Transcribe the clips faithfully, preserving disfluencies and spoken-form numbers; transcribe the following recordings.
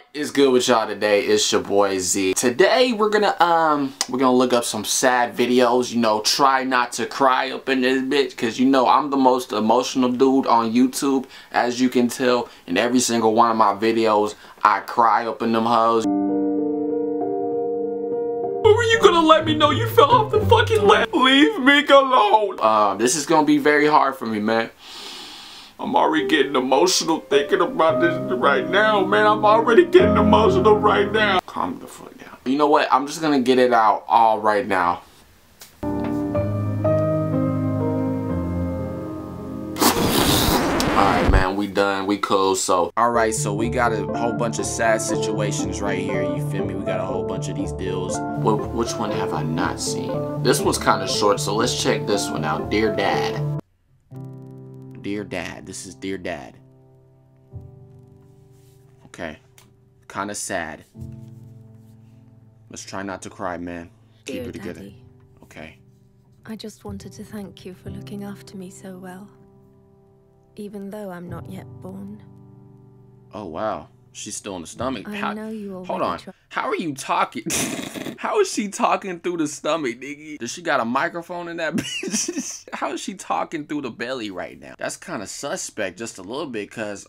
is good with y'all today? It's your boy Z. Today we're gonna um we're gonna look up some sad videos, you know, try not to cry up in this bitch, cause you know I'm the most emotional dude on YouTube, as you can tell. In every single one of my videos I cry up in them hoes. When were you gonna let me know you fell off the fucking ledge? Leave me alone. Uh, this is gonna be very hard for me, man. I'm already getting emotional thinking about this right now, man. I'm already getting emotional right now. Calm the fuck down. You know what? I'm just gonna get it out all right now. Alright, man, we done. We cool. So, alright, so we got a whole bunch of sad situations right here. You feel me? We got a whole bunch of these deals. Well, which one have I not seen? This one's kind of short, so let's check this one out. Dear Dad. Dear Dad. This is Dear Dad. Okay. Kind of sad. Let's try not to cry, man. Keep Dear it together. Daddy, okay. I just wanted to thank you for looking after me so well. Even though I'm not yet born. Oh, wow. She's still in the stomach. I How, know you already hold on. How are you talking? How is she talking through the stomach, nigga? Does she got a microphone in that bitch? How is she talking through the belly right now? That's kind of suspect just a little bit, because...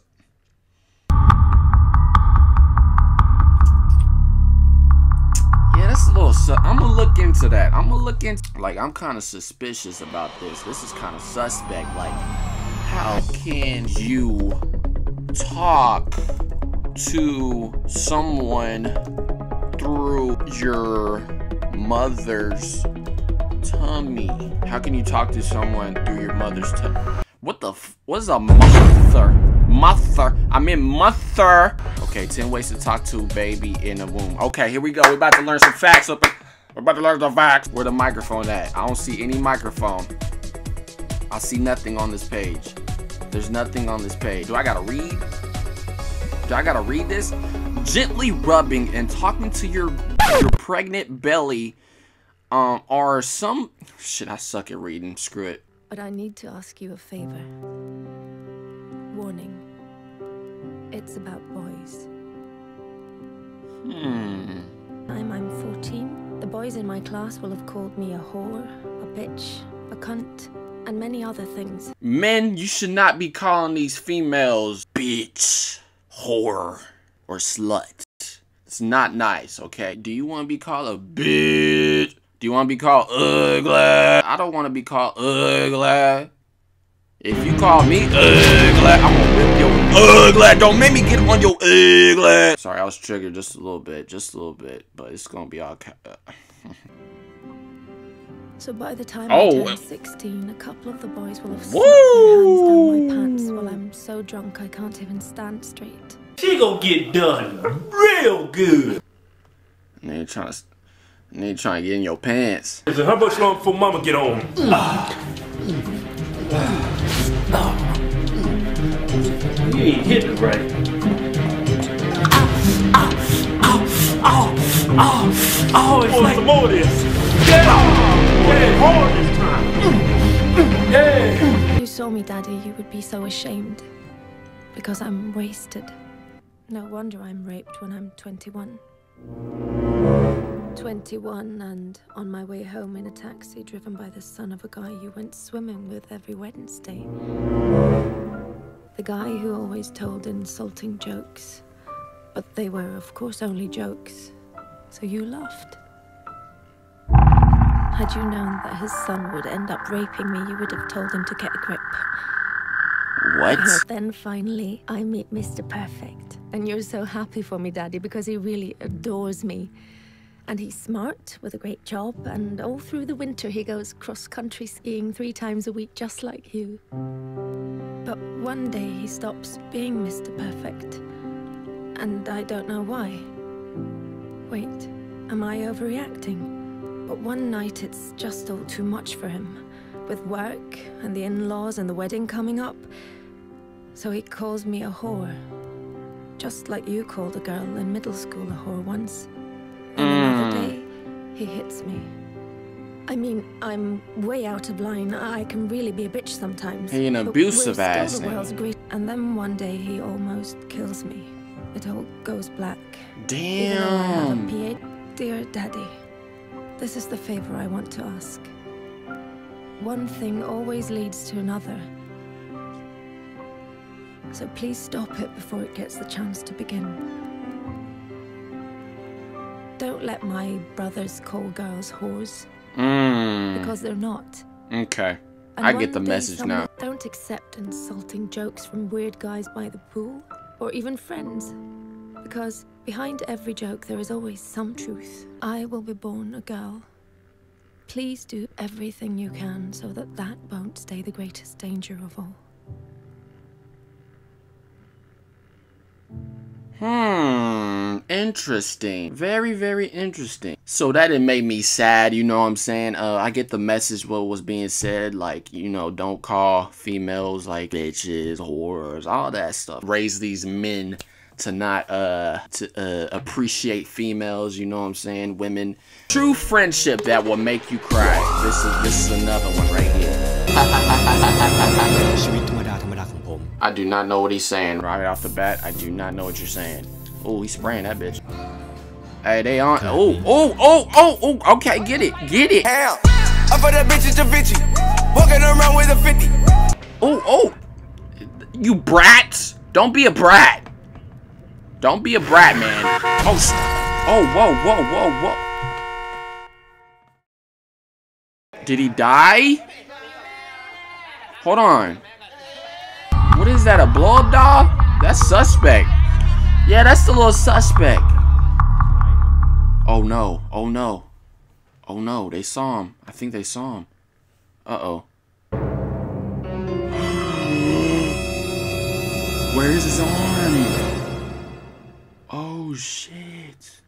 Yeah, that's a little... Su I'm gonna look into that. I'm gonna look into... Like, I'm kind of suspicious about this. This is kind of suspect. Like, how can you talk to someone through your mother's tummy? How can you talk to someone through your mother's tummy? What the f- what's a mother? Mother. I mean mother. Okay, ten ways to talk to baby in a womb. Okay, here we go. We're about to learn some facts up. We're about to learn the facts. Where the microphone at? I don't see any microphone. I see nothing on this page. There's nothing on this page. Do I gotta read? Do I gotta read this? Gently rubbing and talking to your your pregnant belly um are some shit. I suck at reading. Screw it. But I need to ask you a favor. Warning. It's about boys. Hmm. I'm I'm fourteen. The boys in my class will have called me a whore, a bitch, a cunt, and many other things. Men, you should not be calling these females bitch, whore, or slut. It's not nice, okay? Do you want to be called a bitch? Do you want to be called ugly? I don't want to be called ugly. If you call me ugly, I'm gonna rip your ugly. Don't make me get on your ugly. Sorry, I was triggered just a little bit, just a little bit, but it's gonna be all. So by the time oh. I turn sixteen, a couple of the boys will have Woo! slapped their hands down my pants while I'm so drunk I can't even stand straight. She gonna get done real good. And they trying to, and they trying to get in your pants. Listen, how much longer before Mama get on? You ain't hitting it right. Oh, oh, oh, oh, oh, it's like some more of this. Yeah. Yeah, hard this time. Yeah. If you saw me, Daddy, you would be so ashamed. Because I'm wasted. No wonder I'm raped when I'm twenty-one. twenty-one and on my way home in a taxi driven by the son of a guy you went swimming with every Wednesday. The guy who always told insulting jokes. But they were, of course, only jokes. So you laughed. Had you known that his son would end up raping me, you would have told him to get a grip. What? And then finally, I meet Mister Perfect. And you're so happy for me, Daddy, because he really adores me. And he's smart, with a great job, and all through the winter he goes cross-country skiing three times a week, just like you. But one day he stops being Mister Perfect. And I don't know why. Wait, am I overreacting? But one night it's just all too much for him. With work, and the in-laws, and the wedding coming up. So he calls me a whore. Just like you called a girl in middle school a whore once. And another day, he hits me. I mean, I'm way out of line. I can really be a bitch sometimes. He an abusive ass nigga. And then one day he almost kills me. it all goes black. Damn. P A. Dear Daddy, this is the favor I want to ask. One thing always leads to another. So please stop it before it gets the chance to begin. Don't let my brothers call girls whores. Mm. Because they're not. Okay. And I get the one day message now. Don't accept insulting jokes from weird guys by the pool, or even friends. Because behind every joke there is always some truth. I will be born a girl. Please do everything you can so that that won't stay the greatest danger of all. Hmm, interesting. Very, very interesting. So that it made me sad, you know what I'm saying? Uh, I get the message what was being said, like, you know, don't call females like bitches, whores, all that stuff. Raise these men to not uh to uh appreciate females, you know what I'm saying? Women. True friendship that will make you cry. This is this is another one right here. I do not know what he's saying right off the bat. I do not know what you're saying. Oh, he's spraying that bitch. Hey, they on. Oh, oh, oh, oh, oh. Okay, get it, get it. Damn, I for that bitch to Vinci, walking around with a fifty. Oh, oh, you brats! Don't be a brat. Don't be a brat, man. Oh, oh, whoa, whoa, whoa, whoa. Did he die? Hold on. What is that, a blow-up doll? That's suspect. Yeah, that's the little suspect. Oh no, oh no. Oh no, they saw him. I think they saw him. Uh-oh. Where's his arm? Oh shit.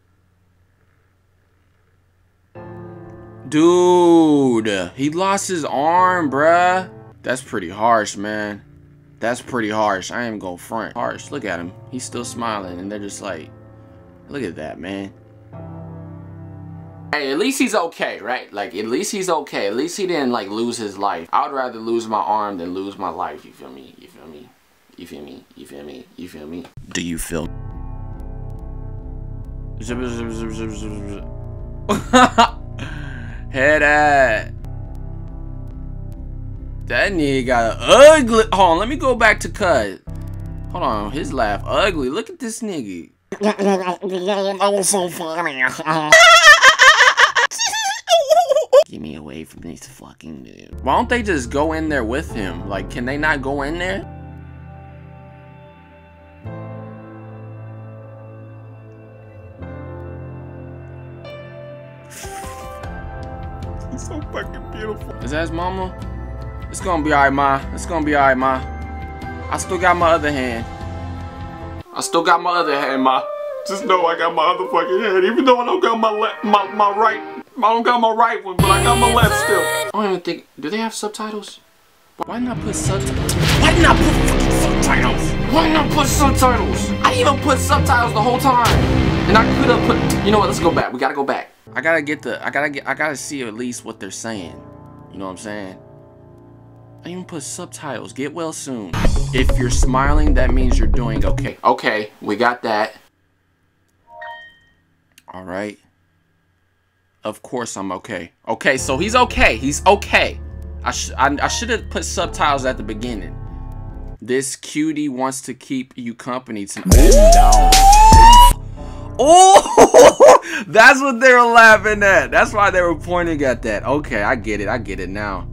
Dude, he lost his arm, bruh. That's pretty harsh, man. That's pretty harsh. I ain't gonna front. Harsh. Look at him. He's still smiling, and they're just like, look at that, man. Hey, at least he's okay, right? Like, at least he's okay. At least he didn't, like, lose his life. I would rather lose my arm than lose my life. You feel me? You feel me? You feel me? You feel me? You feel me? Do you feel? Head at. That nigga got an ugly. Hold on, let me go back to cut. Hold on, his laugh ugly. Look at this nigga. That was so funny. Get me away from this fucking dude. Why don't they just go in there with him? Like, can they not go in there? He's so fucking beautiful. Is that his mama? It's gonna be alright, ma. It's gonna be alright, ma. I still got my other hand. I still got my other hand, ma. Just know I got my other fucking hand, even though I don't got my left, my my right. I don't got my right one, but I got my left still. I don't even think. Do they have subtitles? Why not put subtitles? Why not put fucking subtitles? Why not put subtitles? I even put subtitles the whole time, and I could have put. You know what? Let's go back. We gotta go back. I gotta get the. I gotta get. I gotta see at least what they're saying. You know what I'm saying? I even put subtitles. Get well soon. If you're smiling, that means you're doing okay. Okay, we got that. All right. Of course I'm okay. Okay, so he's okay. He's okay. I sh I, I should have put subtitles at the beginning. This cutie wants to keep you company tonight. Oh, that's what they were laughing at. That's why they were pointing at that. Okay, I get it. I get it now.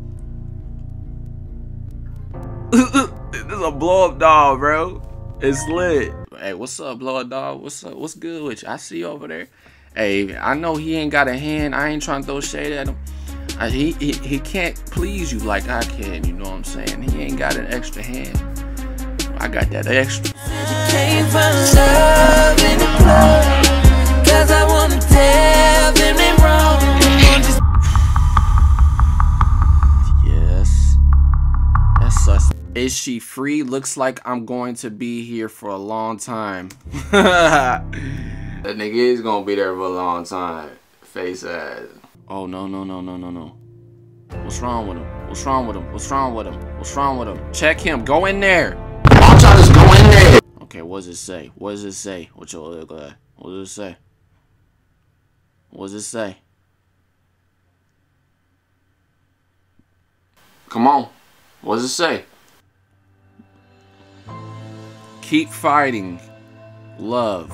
This is a blow up doll, bro. It's lit. Hey, what's up, blow up doll? What's up? What's good with you? I see you over there. Hey, I know he ain't got a hand. I ain't trying to throw shade at him. I, he, he he can't please you like I can. You know what I'm saying? He ain't got an extra hand. I got that extra. Came from love in the club, 'cause I wanna tell them they wrong. Yes. That's sus. Is she free? Looks like I'm going to be here for a long time. That nigga is gonna be there for a long time. Face ass. Oh no no no no no no. What's wrong with him? What's wrong with him? What's wrong with him? What's wrong with him? Check him. Go in there. I'll try to go in there. Okay, what does it say? What does it say? What your look like? What does it say? What does it say? Come on. What does it say? Keep fighting. Love.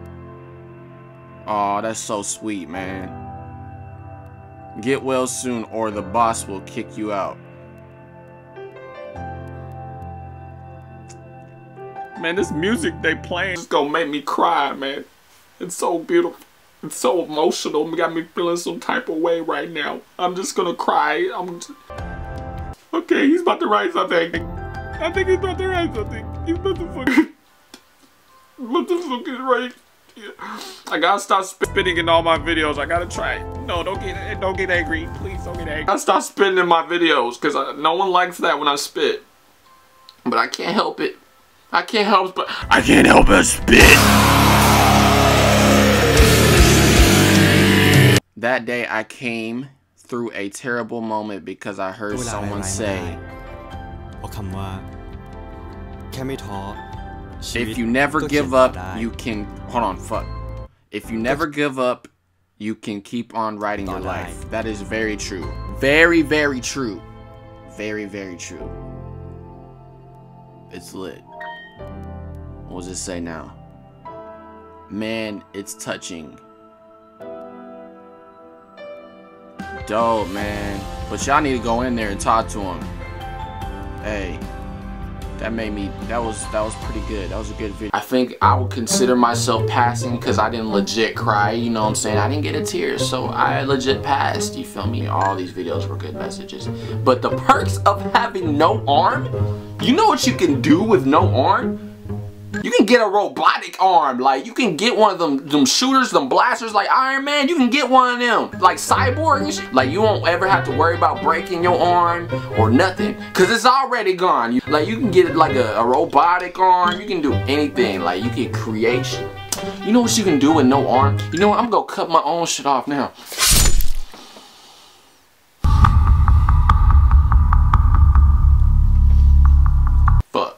Aw, that's so sweet, man. Get well soon or the boss will kick you out. Man, this music they playing is gonna make me cry, man. It's so beautiful. It's so emotional. It got me feeling some type of way right now. I'm just gonna cry. I'm just... Okay, he's about to write something. I think he's about to write something. He's about to fucking... What the fuck is right? I gotta stop spitting in all my videos. I gotta try it. No, don't get don't get angry. Please don't get angry. I stop spitting in my videos because no one likes that when I spit. But I can't help it. I can't help but I can't help but spit. That day I came through a terrible moment because I heard someone say, if you never give up, you can... Hold on, fuck. If you never give up, you can keep on writing your life. That is very true. Very, very true. Very, very true. It's lit. What does it say now? Man, it's touching. Dope, man. But y'all need to go in there and talk to him. Hey. That made me, that was, that was pretty good. That was a good video. I think I would consider myself passing because I didn't legit cry, you know what I'm saying? I didn't get a tear, so I legit passed, you feel me? All these videos were good messages. But the perks of having no arm, you know what you can do with no arm? You can get a robotic arm, like you can get one of them them shooters, them blasters like Iron Man, you can get one of them, like Cyborg and shit. Like you won't ever have to worry about breaking your arm or nothing, cause it's already gone. You, like you can get like a, a robotic arm, you can do anything, like you can create shit. You know what you can do with no arm? You know what, I'm gonna cut my own shit off now.